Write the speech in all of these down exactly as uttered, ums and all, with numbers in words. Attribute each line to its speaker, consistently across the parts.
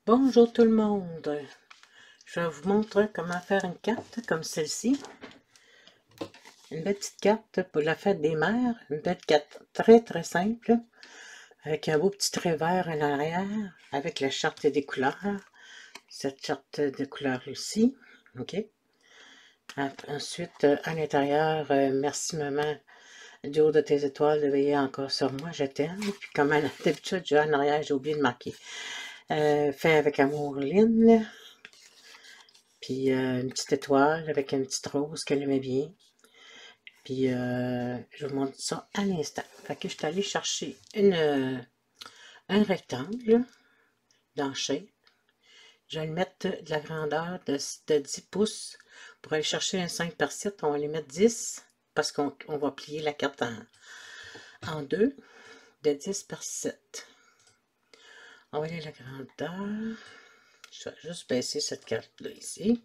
Speaker 1: Bonjour tout le monde, je vais vous montrer comment faire une carte comme celle-ci. Une belle petite carte pour la fête des mères, une belle carte très très simple, avec un beau petit trait vert à l'arrière, avec la charte des couleurs, cette charte de couleurs ici, ok. Ensuite, à l'intérieur, euh, merci maman, du haut de tes étoiles de veiller encore sur moi, je t'aime. Puis comme d'habitude, j'ai en arrière, j'ai oublié de marquer. Euh, fait avec amour, Lynn. Puis euh, une petite étoile avec une petite rose qu'elle aimait bien. Puis euh, je vous montre ça à l'instant. Fait que je suis allée chercher une, euh, un rectangle dans Shape. Je vais le mettre de la grandeur de, de dix pouces. Pour aller chercher un cinq par sept, on va les mettre dix parce qu'on on va plier la carte en, en deux de dix par sept. On va aller à la grandeur. Je vais juste baisser cette carte-là ici.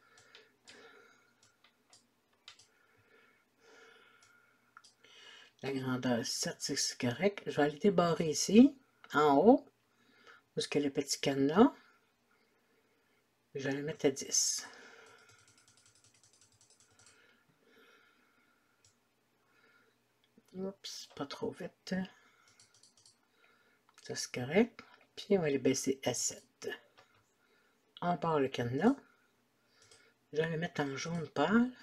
Speaker 1: La grandeur sept, c'est correct. Je vais aller débarrer ici, en haut, où est-ce que le petit cadenas. Je vais le mettre à dix. Oups, pas trop vite. Ça, c'est correct. Puis on va les baisser à sept. On part le cadenas. Je vais le mettre en jaune pâle.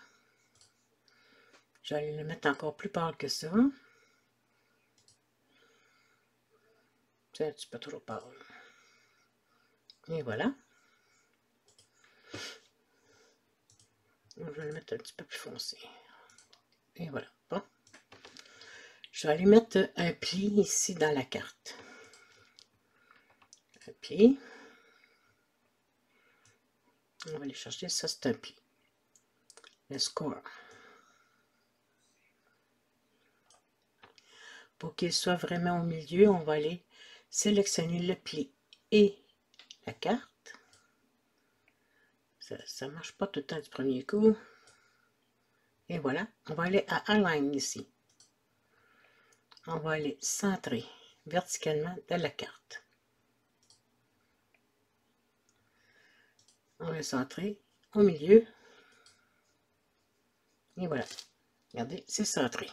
Speaker 1: Je vais le mettre encore plus pâle que ça. C'est un petit peu trop pâle. Et voilà. Je vais le mettre un petit peu plus foncé. Et voilà. Bon. Je vais aller mettre un pli ici dans la carte. Un pli. On va aller chercher. Ça, c'est un pli. Le score. Pour qu'il soit vraiment au milieu, on va aller sélectionner le pli et la carte. Ça ne marche pas tout le temps du premier coup. Et voilà, on va aller à Align ici. On va aller centrer verticalement de la carte. On va centrer au milieu. Et voilà. Regardez, c'est centré.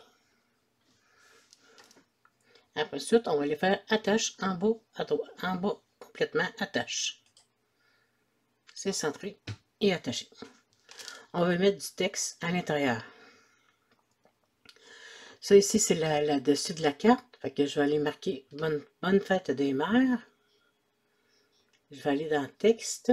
Speaker 1: Après suite, on va les faire attache en bas à droite. En bas, complètement attache. C'est centré et attaché. On va mettre du texte à l'intérieur. Ça ici, c'est la, dessus de la carte. Fait que je vais aller marquer bonne, bonne fête des mères. Je vais aller dans texte.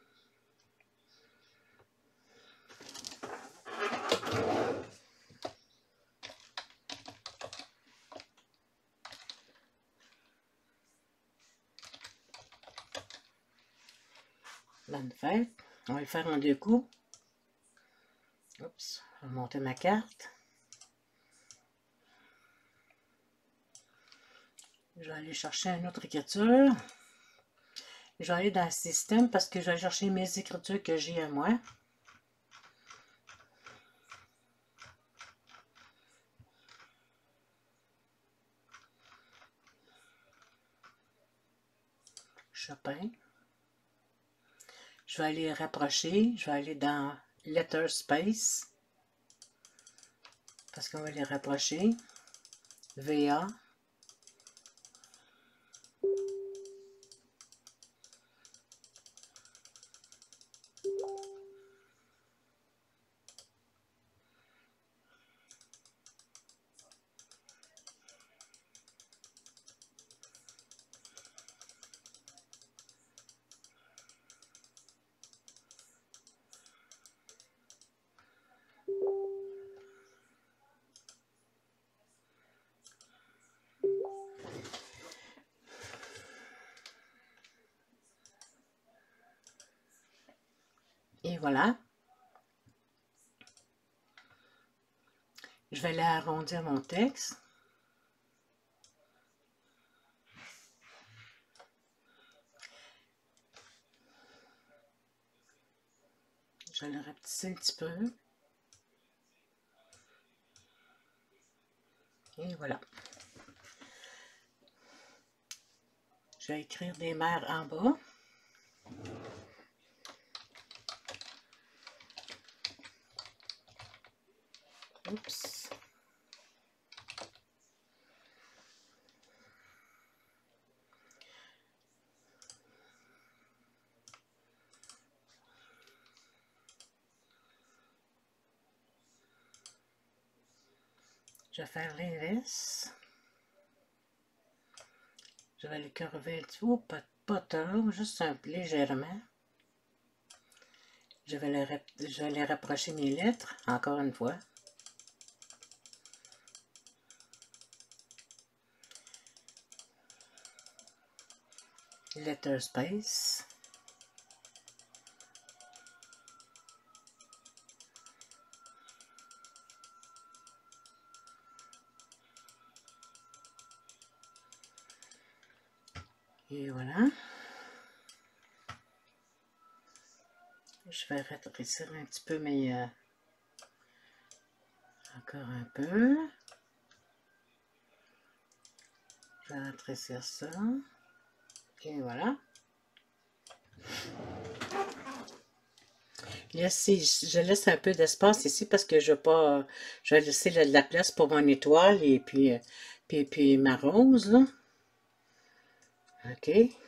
Speaker 1: Bonne fête. On va le faire en deux coups. Oups, je vais monter ma carte. Je vais aller chercher une autre écriture. Je vais aller dans le système parce que je vais chercher mes écritures que j'ai à moi. Chopin. Je vais aller rapprocher. Je vais aller dans Letter Space. Parce qu'on va les rapprocher. V A. Et voilà. Je vais aller arrondir mon texte. Je vais le rapetisser un petit peu. Et voilà. Je vais écrire des mères en bas. Oups. Je vais faire l'inverse. Je vais les curver un petit peu, pas, pas trop, juste un peu légèrement. Je vais, les, je vais les rapprocher mes lettres, encore une fois. Letter space. Et voilà. Je vais rétrécir un petit peu, mais euh, encore un peu. Je vais rétrécir ça. Et voilà. Ici, je laisse un peu d'espace ici parce que je vais pas. Je vais laisser de la place pour mon étoile et puis, puis, puis ma rose, là. OK.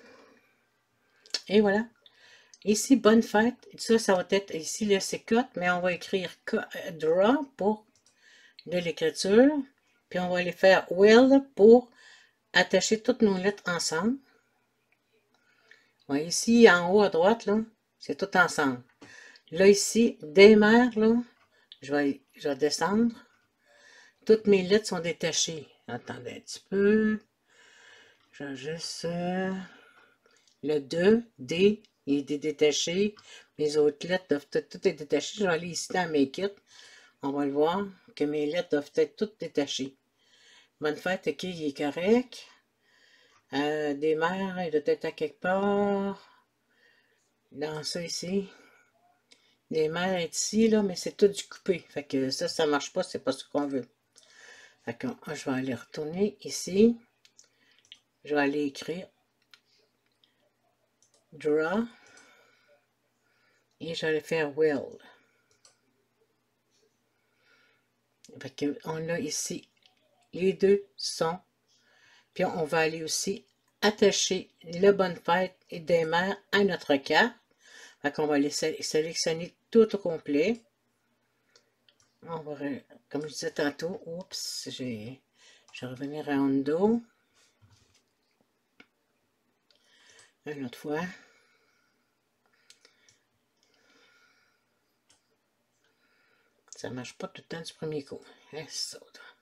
Speaker 1: Et voilà. Ici, bonne fête. Ça, ça va être ici, là, c'est cut, mais on va écrire draw pour de l'écriture. Puis on va aller faire will pour attacher toutes nos lettres ensemble. Ouais, ici, en haut à droite, là, c'est tout ensemble. Là, ici, démarre, là, je vais, je vais descendre. Toutes mes lettres sont détachées. Attendez un petit peu. Je vais juste... Euh, le deux, D, il est détaché. Mes autres lettres doivent être toutes être détachées. Je vais aller ici dans mes kits. On va le voir que mes lettres doivent être toutes détachées. Bonne fête, ok, il est correct. Euh, démarre, il doit être à quelque part. Dans ça ici. Démarre est ici, là, mais c'est tout du coupé. Fait que ça, ça marche pas, c'est pas ce qu'on veut. Fait que je vais aller retourner ici. Je vais aller écrire draw. Et je vais aller faire will. Fait que on a ici les deux sons. Puis on va aller aussi attacher le bonne fête et des mères à notre carte. Fait qu'on va les sélectionner tout au complet. On va, comme je disais tantôt, oups, j'ai, je vais revenir à Undo. Une autre fois. Ça marche pas tout le temps du premier coup. Et ça.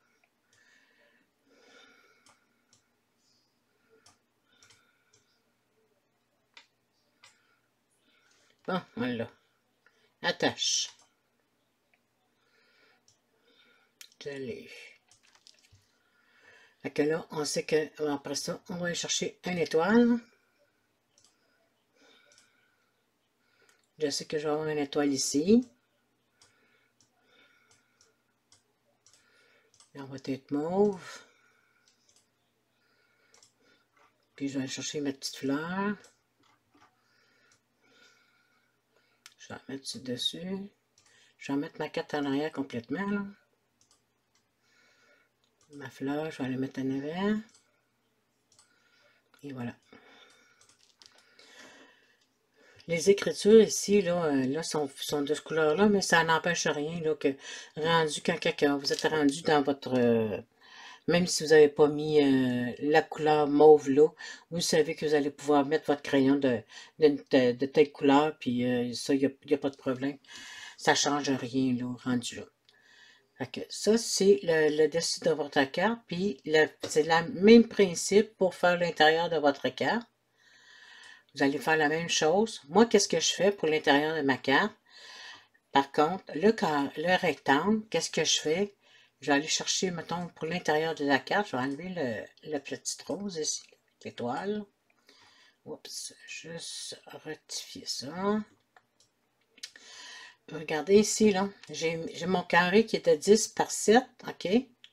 Speaker 1: Bon, voilà. Attache. Je l'ai. Fait que là, on sait que après ça, on va aller chercher une étoile. Je sais que je vais avoir une étoile ici. Elle va être mauve. Puis je vais aller chercher ma petite fleur. Je vais la mettre dessus. Je vais mettre ma carte en arrière complètement, là. Ma fleur, je vais la mettre en avant. Et voilà. Les écritures ici, là, là sont, sont de ce couleur-là, mais ça n'empêche rien, là, que rendu, quand, quand vous êtes rendu dans votre... Euh, même si vous n'avez pas mis euh, la couleur mauve là, vous savez que vous allez pouvoir mettre votre crayon de, de, de, de telle couleur, puis euh, ça, il n'y a, a pas de problème. Ça ne change rien, là, rendu là. Fait que ça, c'est le, le dessus de votre carte, puis c'est le même principe pour faire l'intérieur de votre carte. Vous allez faire la même chose. Moi, qu'est-ce que je fais pour l'intérieur de ma carte? Par contre, le, le rectangle, qu'est-ce que je fais? Je vais aller chercher, mettons, pour l'intérieur de la carte, je vais enlever le, le petit rose ici, l'étoile. Oups, juste rectifier ça. Regardez ici, là, j'ai mon carré qui était dix par sept, ok?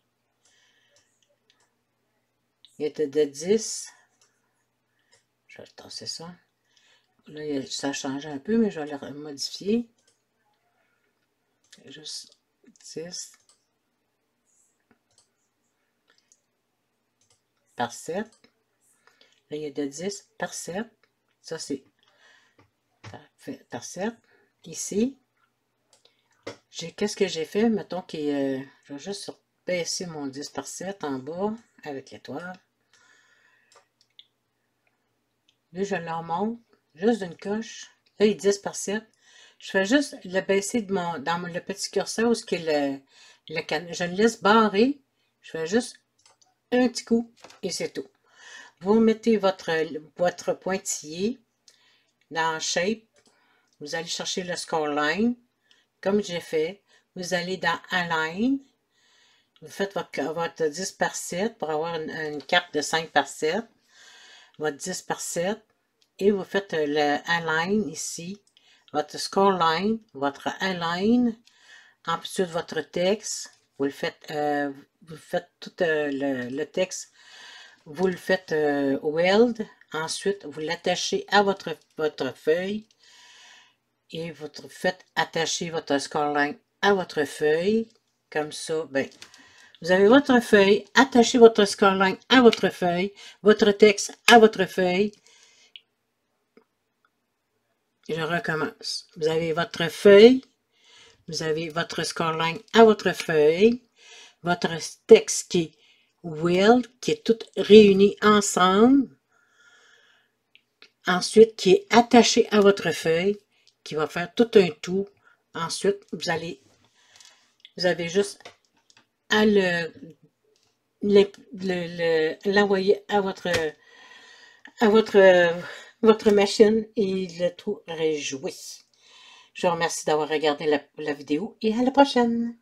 Speaker 1: Il était de dix. Je vais tasser ça. Là, ça a changé un peu, mais je vais le modifier. Juste dix. par sept. Là, il y a de dix par sept. Ça, c'est par sept. Ici, qu'est-ce que j'ai fait? Mettons que euh, je vais juste baisser mon dix par sept en bas avec l'étoile. Là, je le remonte juste d'une coche. Là, il est dix par sept. Je fais juste le baisser de mon, dans le petit curseur où est le, le can. Je le laisse barrer. Je fais juste un petit coup et c'est tout. Vous mettez votre, votre pointillé dans Shape. Vous allez chercher le Scoreline, comme j'ai fait. Vous allez dans Align. Vous faites votre, votre dix par sept pour avoir une, une carte de cinq par sept. Votre dix par sept. Et vous faites le Align ici. Votre Scoreline, votre Align. Ensuite, votre texte. Vous le faites, euh, vous faites tout euh, le, le texte. Vous le faites euh, weld. Ensuite, vous l'attachez à votre, votre feuille. Et vous faites attacher votre scoreline à votre feuille. Comme ça, ben, vous avez votre feuille, attachez votre scoreline à votre feuille, votre texte à votre feuille. Je recommence. Vous avez votre feuille, vous avez votre scoreline à votre feuille, votre texte qui est weld, qui est tout réuni ensemble. Ensuite, qui est attaché à votre feuille, qui va faire tout un tout. Ensuite, vous allez, vous avez juste à le, l'envoyer à votre, à votre, votre machine et le tout réjouit. Je vous remercie d'avoir regardé la, la vidéo et à la prochaine.